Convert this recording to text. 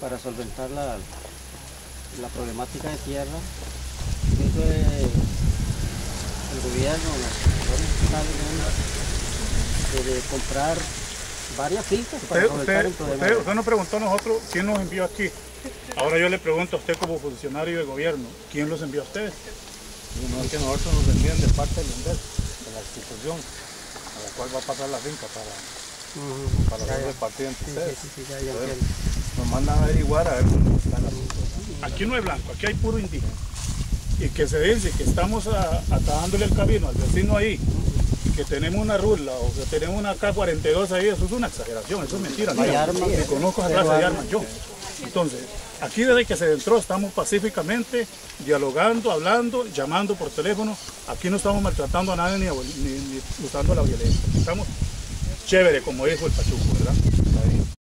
para solventar la problemática de tierra. Eso es el gobierno, de comprar varias fincas para solventar el problema. Usted nos preguntó a nosotros quién nos envió aquí. Ahora yo le pregunto a usted como funcionario de gobierno, ¿quién los envió a ustedes? No, es que nosotros nos envían de parte del INDER, de la institución a la cual va a pasar la finca para ser repartida entre ustedes. Entonces, nos mandan a averiguar a ver cómo está la finca. Aquí no hay blanco, aquí hay puro indígena. Y que se dice que estamos atajándole el camino al vecino ahí, que tenemos una rula o que tenemos una K-42 ahí, eso es una exageración, eso es mentira. Yo conozco a esa clase de armas yo. Entonces, aquí desde que se entró estamos pacíficamente dialogando, hablando, llamando por teléfono. Aquí no estamos maltratando a nadie ni usando la violencia. Estamos chévere, como dijo el Pachuco, ¿verdad?